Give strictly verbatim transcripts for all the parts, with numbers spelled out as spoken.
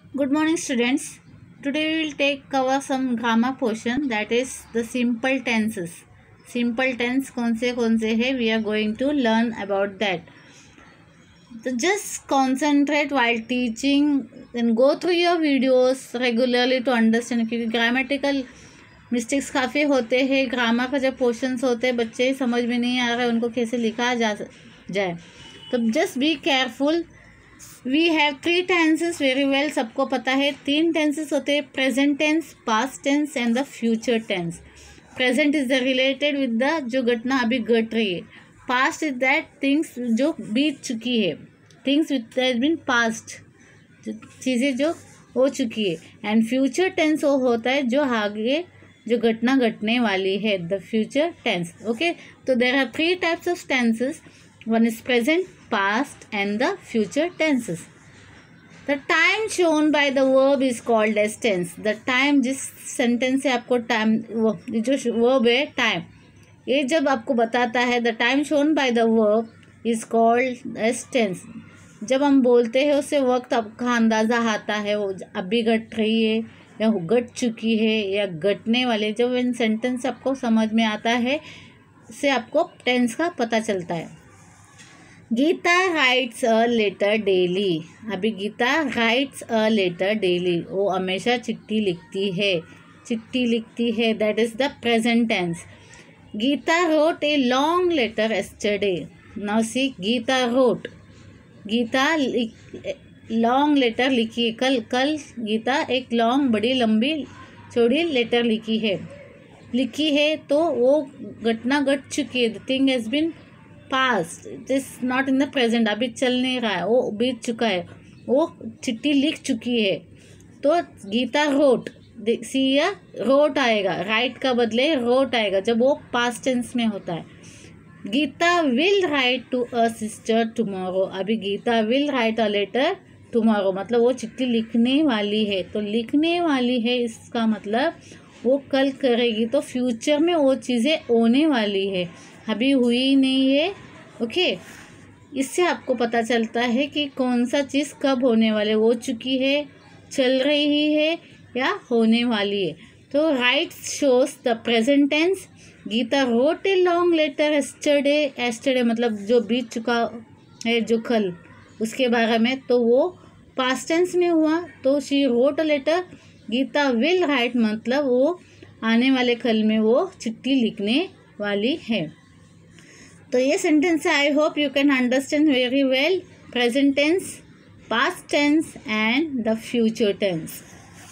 Good morning, students. Today we will take cover some grammar portion, that is the simple tenses. Simple tense कौन से कौन से है, we are going to learn about that. So just concentrate while teaching and go through your videos regularly to understand, क्योंकि grammatical mistakes काफ़ी होते हैं. Grammar का जब पोर्शंस होते हैं बच्चे समझ में नहीं आ रहा है उनको कैसे लिखा जा जाए, तो just be careful. We have three tenses very well, सबको पता है. तीन टेंसेस होते हैं, present tense, past tense and the future tense. Present is the related with the जो घटना अभी घट रही है. पास्ट इज दैट थिंग्स जो बीत चुकी है, things which has been past, चीज़ें जो हो चुकी है. एंड फ्यूचर टेंस वो होता है जो आगे जो घटना घटने वाली है, द फ्यूचर टेंस. ओके, तो there are three types of tenses. One is present, past and the future tenses. The time shown by the verb is called as tense. The time जिस sentence से आपको time वो जो verb है time, ये जब आपको बताता है the time shown by the verb is called as tense. जब हम बोलते हैं उससे वक्त आपका अंदाज़ा आता है वो अभी घट रही है या घट चुकी है या घटने वाले, जब इन सेंटेंस आपको समझ में आता है उससे आपको टेंस का पता चलता है. Geeta writes a letter daily. अभी Geeta writes a letter daily, वो हमेशा चिट्ठी लिखती है, चिट्ठी लिखती है. That is the present tense. Geeta wrote a long letter yesterday. Now see, Geeta wrote, Geeta long letter लिखी है. कल कल गीता एक लॉन्ग बड़ी लंबी चौड़ी लेटर लिखी है लिखी है तो वो घटना घट चुकी है. The thing has been past, it is not in the present. अभी चल नहीं रहा है, वो बीत चुका है, वो चिट्ठी लिख चुकी है. तो गीता रोट, सी या रोट आएगा, राइट का बदले रोट आएगा जब वो पास्ट टेंस में होता है. Geeta will write to a sister tomorrow. अभी Geeta will write a letter tomorrow, मतलब वो चिट्ठी लिखने वाली है. तो लिखने वाली है इसका मतलब वो कल करेगी, तो फ्यूचर में वो चीज़ें होने वाली है, अभी हुई नहीं है. ओके, इससे आपको पता चलता है कि कौन सा चीज़ कब होने वाले, हो चुकी है, चल रही है या होने वाली है. तो write shows the present tense. Geeta wrote a long letter yesterday. Yesterday मतलब जो बीत चुका है, जो कल, उसके बारे में, तो वो पास्ट टेंस में हुआ. तो she wrote a letter. Geeta will write मतलब वो आने वाले कल में वो चिट्ठी लिखने वाली है. तो ये sentence I hope you can understand very well. Present tense, past tense and the future tense.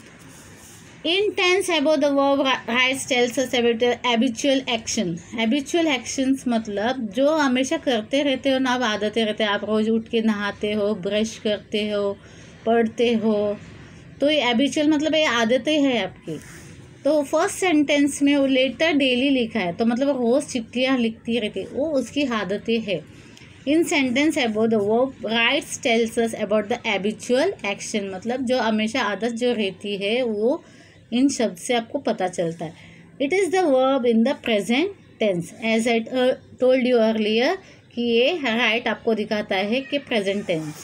In tense about the verb writes tells us about habitual action. Habitual actions मतलब जो हमेशा करते रहते हो ना, आप आदतें रहते हैं. आप रोज़ उठ के नहाते हो, ब्रश करते हो, पढ़ते हो, तो ये हैबिचुअल मतलब ये आदतें हैं आपकी. तो फर्स्ट सेंटेंस में वो लेटर डेली लिखा है, तो मतलब रोज़ चिट्ठियाँ लिखती रहती है, वो उसकी आदतें है. In sentence about the verb writes tells us about the habitual action, मतलब जो हमेशा आदत जो रहती है वो इन शब्द से आपको पता चलता है. It is the verb in the present tense. As I told you earlier कि ये राइट आपको दिखाता है कि present tense.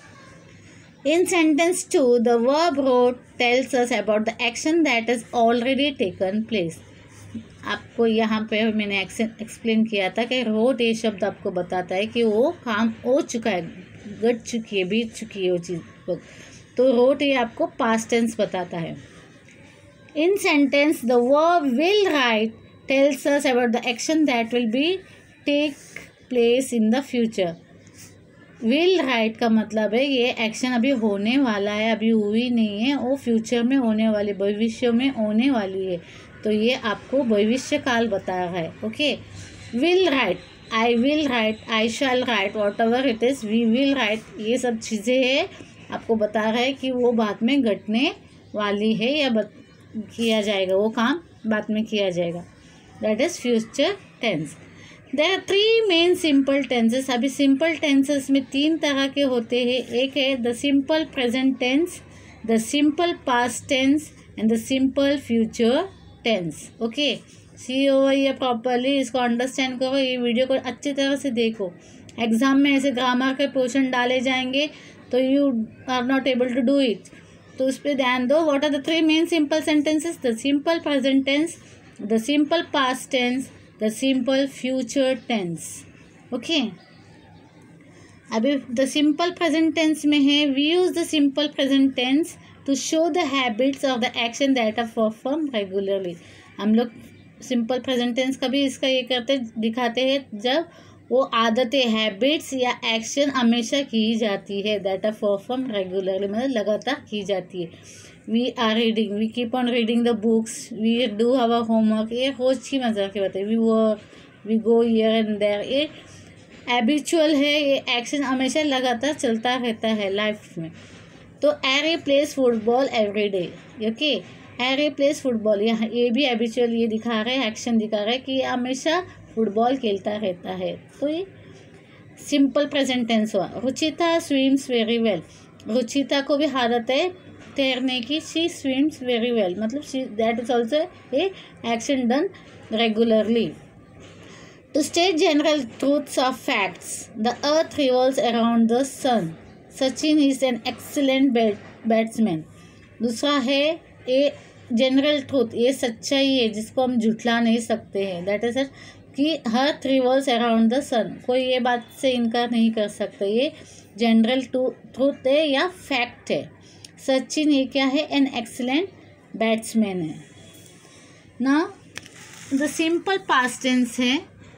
In sentence two, the verb wrote tells us about the action that has already taken place. आपको यहाँ पे मैंने एक्सप्लेन किया था कि रोट ये शब्द आपको बताता है कि वो काम हो चुका है, घट चुकी है, बीत चुकी है वो चीज़. तो रोट ये आपको पास्ट टेंस बताता है. In sentence the verb will write tells us about the action that will be take place in the future. Will write का मतलब है ये एक्शन अभी होने वाला है, अभी हुई नहीं है, वो फ्यूचर में होने वाली, भविष्य में होने वाली है. तो ये आपको भविष्य काल बता रहा है. Okay, will write, I will write, I shall write, whatever it is, we will write, ये सब चीज़ें हैं आपको बता रहा है कि वो बाद में घटने वाली है या बत, किया जाएगा, वो काम बाद में किया जाएगा. That is future tense. There are three main simple tenses. अभी सिंपल टेंसेस में तीन तरह के होते हैं. एक है the simple present tense, the simple past tense and the simple future tense. Okay, see over ये प्रॉपरली, इसको अंडरस्टैंड करो, ये वीडियो को अच्छी तरह से देखो. एग्जाम में ऐसे ग्रामर के पोर्शन डाले जाएंगे तो you are not able to do it. तो उस पर ध्यान दो. What are the three main simple sentences? The simple present tense, the simple past tense, the simple future tense. Okay, अभी द सिंपल प्रेजेंट टेंस में है, we use the simple present tense to show the habits of the action that are perform regularly. हम लोग simple present tense कभी इसका ये करते दिखाते हैं जब वो आदतें, हैबिट्स या एक्शन हमेशा की जाती है, दैट आर परफॉर्म रेगुलरली, मतलब लगातार की जाती है. We are reading, we keep on reading the books, we do our homework, ये रोज की मजा के बात है. We work, we go here and there, ये हैबिचुअल है, ये एक्शन हमेशा लगातार चलता रहता है लाइफ में. तो Harry plays football every day. Okay, Harry plays football, यहाँ ये भी हैबिचुअल ये दिखा रहे हैं, एक्शन दिखा रहा है कि ये हमेशा फुटबॉल खेलता रहता है. तो ये सिंपल प्रेजेंट टेंस हुआ. Ruchita swims very well. Ruchita को भी आदत है तैरने की. शी स्विम्स वेरी वेल, मतलब she that is also a action done regularly. To state general truths of facts, the earth revolves around the sun. Sachin is an excellent batsman. दूसरा है a general truth, ये सच्चाई है जिसको हम झुठला नहीं सकते हैं. दैट इज कि earth revolves around the sun, कोई ये बात से इनकार नहीं कर सकता, ये जनरल ट्रूथ है या फैक्ट है. सचिन ये क्या है? एन एक्सीलेंट बैट्समैन है. ना द सिंपल पास्ट टेंस है,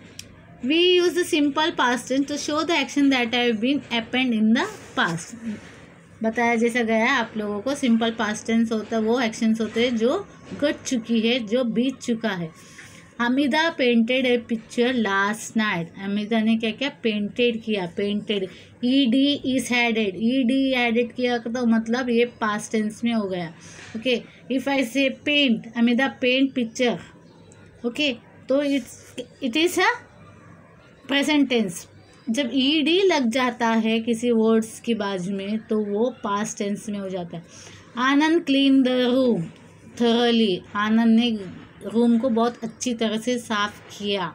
we use the simple past tense to show the action that have been happened in the past. बताया जैसा गया आप लोगों को, सिंपल पास्ट टेंस होता है वो एक्शंस होते हैं जो घट चुकी है, जो बीत चुका है. Hamida painted a picture last night. Hamida ने क्या क्या पेंटेड किया, painted. E D is added, E D added किया तो मतलब ये पास्ट टेंस में हो गया. Okay, if I say paint, Hamida paint picture. Okay, तो it's it is a present tense. जब ई डी लग जाता है किसी वर्ड्स की बाजू में तो वो पास्ट टेंस में हो जाता है. Anand clean the room thoroughly. Anand ने रूम को बहुत अच्छी तरह से साफ किया.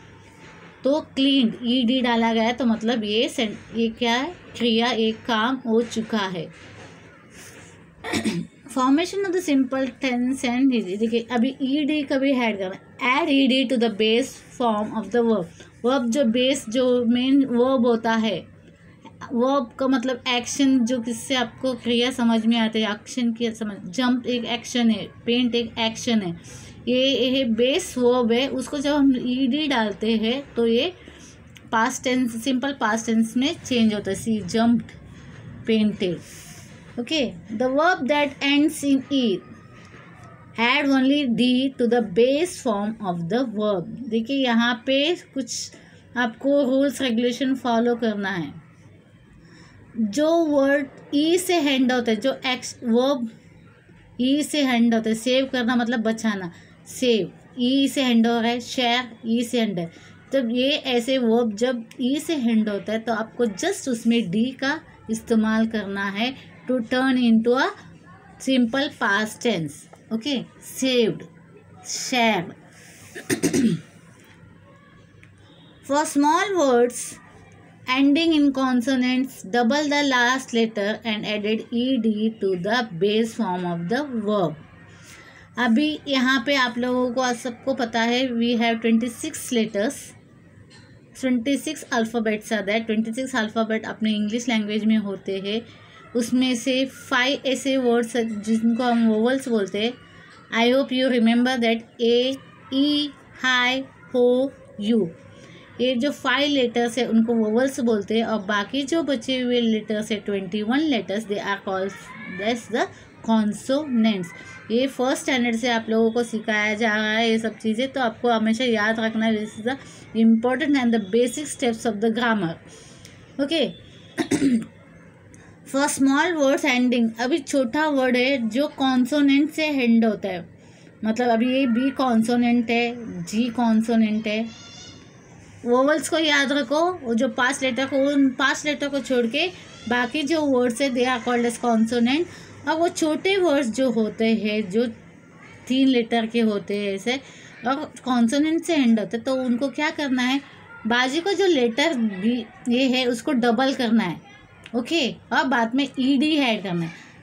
तो क्लीन, ई डी डाला गया तो मतलब ये ये क्या है? क्रिया, एक काम हो चुका है. Formation of the simple tense and, देखिए अभी ई डी कभी ऐड करना. Add E D to the base form of the verb. Verb जो बेस जो मेन वर्ब होता है, वर्ब का मतलब एक्शन, जो किससे आपको क्रिया समझ में आते हैं, एक्शन की समझ. जंप एक एक्शन है, पेंट एक एक्शन है, ये ये बेस वर्ब है. उसको जब हम ई डी डालते हैं तो ये past tense, simple past tense में चेंज होता है. See jumped, painted. Okay, the verb that ends in E add only D to the base form of the verb. देखिए यहाँ पे कुछ आपको रूल्स रेगुलेशन फॉलो करना है. जो वर्ड ई से हैंड होता है, जो एक्स वर्ब ई से हैंड होता है, सेव करना मतलब बचाना, सेव ई से हैंड हो रहा है, शेयर ई से हैंड है. तो ये ऐसे वर्ब जब ई से हैंड होता है तो आपको जस्ट उसमें डी का इस्तेमाल करना है to turn into a simple past tense. Okay, saved, shared. For small words ending in consonants, double the last letter and added ed to the base form of the verb. अभी यहाँ पे आप लोगों को सबको पता है we have twenty six letters, twenty six alphabets are that. Twenty six alphabet अपने इंग्लिश लैंग्वेज में होते हैं. उसमें से फाइव ऐसे वर्ड्स जिनको हम वोवल्स बोलते हैं. I hope you remember that A, E, I, O, U. ये जो फाइव लेटर्स है उनको वोवल्स बोलते हैं. और बाकी जो बचे हुए लेटर्स है twenty one letters, they are called that's the consonants. ये फर्स्ट स्टैंडर्ड से आप लोगों को सिखाया जा रहा है ये सब चीज़ें, तो आपको हमेशा याद रखना है. This is the important and the basic steps of the grammar. Okay, for small words ending, अभी छोटा वर्ड है जो कॉन्सोनेंट से एंड होता है. मतलब अभी ये बी कॉन्सोनेंट है, जी कॉन्सोनेंट है. वोवल्स को याद रखो, वो जो पांच लेटर को, उन पांच लेटर को छोड़ के बाकी जो वर्ड्स है they are called as consonant. और वो छोटे वर्ड्स जो होते हैं जो तीन लेटर के होते हैं ऐसे और कॉन्सोनेंट से एंड होते हैं, तो उनको क्या करना है, बाजू का जो लेटर भी ये है उसको डबल करना है. ओके, और बाद में ई डी ऐड करना है.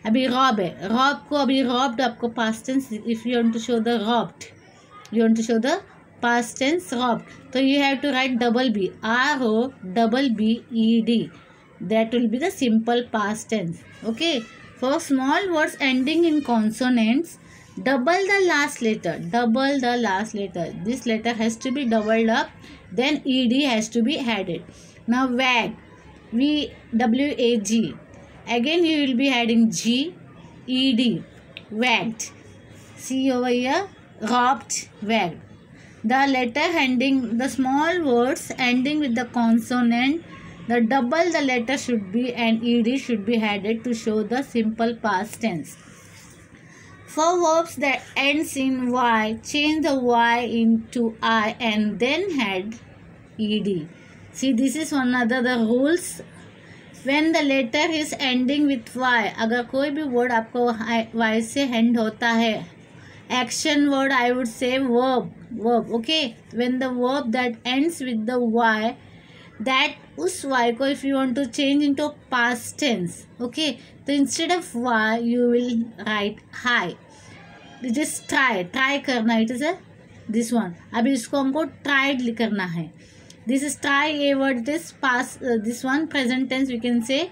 अभी रॉब है, रॉब को अभी रॉब्ड आपको past tense, if you want to show the robbed, you want to show the past tense robbed, तो you have to write double B, R O double B E D, that will be the simple past tense. Okay, for small words ending in consonants, double the last letter, double the last letter, this letter has to be doubled up, then ed has to be added. Now wag, v w a g, again you will be adding g, ed, wagged. See over here, robbed, wagged. The letter ending, the small words ending with the consonant, the double the letter should be and ed should be added to show the simple past tense. For verbs that ends in y, change the y into I and then add ed. See, this is one other the rules. When the letter is ending with y, अगर कोई भी word आपको y से end होता है, action word I would say verb, verb, okay. When the verb that ends with the y, that उस y को if you want to change into past tense, okay, तो instead of y you will write hi. It is try, try करना, it is a this one. अभी इसको हमको tried करना है. This is try a word, this past uh, this one present tense we can say.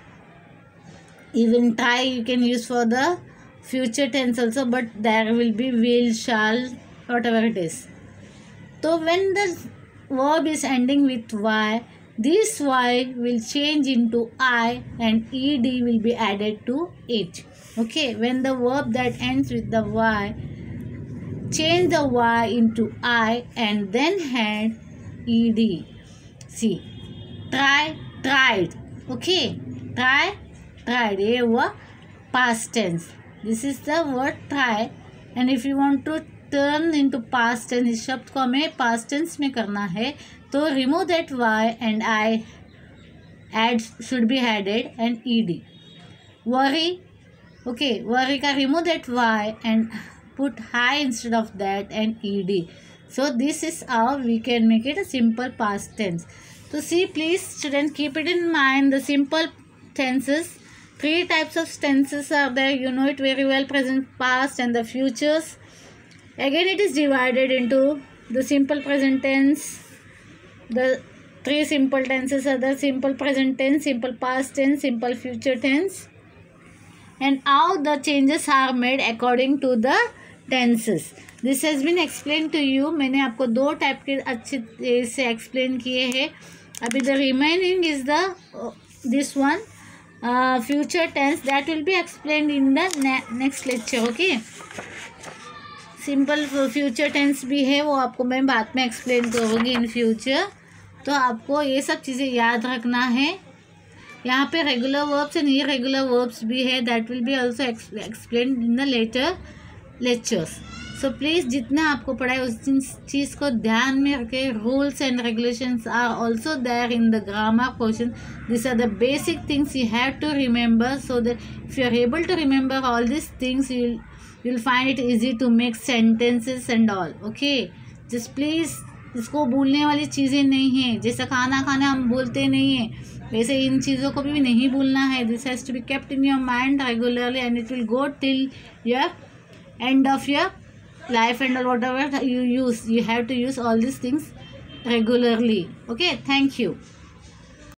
Even try you can use for the future tense also, but there will be will, shall, whatever it is. So when the verb is ending with y, this y will change into I and ed will be added to it. Okay, when the verb that ends with the y, change the y into I and then add ed. See, try, tried. Okay, try, tried. ये हुआ past tense. This is the word try, and if you want to turn into past tense, इस शब्द को हमें past tense में करना है, तो remove that y and I add should be added and ed. Worry, okay, worry का remove that y and put I instead of that and ed. So this is how we can make it a simple past tense. So see, please students, keep it in mind, the simple tenses. Three types of tenses are there, you know it very well, present, past and the futures. Again it is divided into the simple present tense. The three simple tenses are the simple present tense, simple past tense, simple future tense, and how the changes are made according to the tenses. This has been explained to you. मैंने आपको दो type के अच्छे से explain किए हैं. अभी the remaining is the uh, this one uh, future tense that will be explained in the ne next lecture. Okay. Simple future tense भी है, वो आपको मैं बाद में एक्सप्लेन करूँगी इन फ्यूचर. तो आपको ये सब चीज़ें याद रखना है. यहाँ पे regular verbs and irregular verbs भी है, that will be also explain in the later lectures. So please जितना आपको पढ़ा है उस चीज़ को ध्यान में रखें. Rules and regulations are also there in the grammar portion. This are the basic things you have to remember, so that if you are able to remember all this things you you'll find it easy to make sentences and all. Okay, just please, इसको भूलने वाली चीज़ें नहीं हैं. जैसा खाना खाना हम भूलते नहीं हैं, वैसे इन चीज़ों को भी नहीं भूलना है. This has to be kept in your mind regularly and it will go till your end of your life and all whatever you use. You have to use all these things regularly. Okay, thank you.